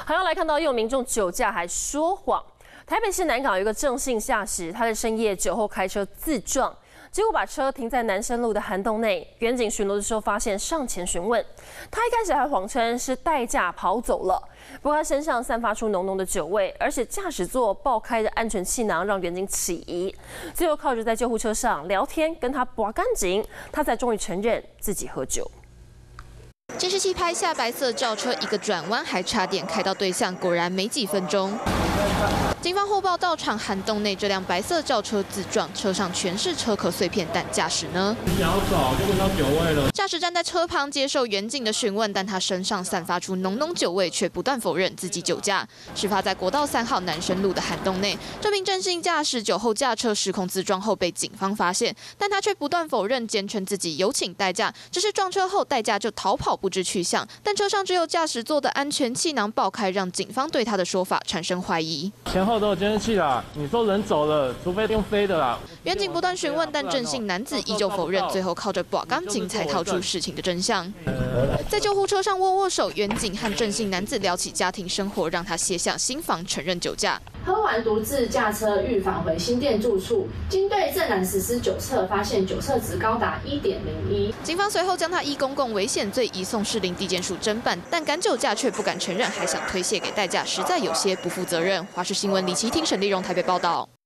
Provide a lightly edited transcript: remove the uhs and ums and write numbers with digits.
好像来看到有民众酒驾还说谎。台北市南港有一个郑姓驾驶，他在深夜酒后开车自撞，结果把车停在南深路的涵洞内。远警巡逻的时候发现，上前询问，他一开始还谎称是代驾跑走了，不过他身上散发出浓浓的酒味，而且驾驶座爆开的安全气囊让远警起疑。最后靠着在救护车上聊天跟他拔干净，他才终于承认自己喝酒。 监视器拍下白色轿车一个转弯，还差点开到对向，果然没几分钟。警方获报到场，涵洞内这辆白色轿车自撞，车上全是车壳碎片，但驾驶呢？ 你想要走就闻到酒味了。 驾驶站在车旁接受远警的询问，但他身上散发出浓浓酒味，却不断否认自己酒驾。事发在国道3号南深路的涵洞内，这名郑姓驾驶酒后驾车失控自撞后被警方发现，但他却不断否认，坚称自己有请代驾，只是撞车后代驾就逃跑不知去向。但车上只有驾驶座的安全气囊爆开，让警方对他的说法产生怀疑。 前后都有监视器啦，你说人走了，除非用飞的啦。 远警不断询问，但郑姓男子依旧否认，最后靠着拔钢筋才套出事情的真相。在救护车上握手，远警和郑姓男子聊起家庭生活，让他卸下心防，承认酒驾。 喝完独自驾车欲返回新店住处，经对郑男实施酒测，发现酒测值高达1.01。 警方随后将他依公共危险罪移送士林地检署侦办，但敢酒驾却不敢承认，还想推卸给代驾，实在有些不负责任。华视新闻李琦庭、沈丽蓉台北报道。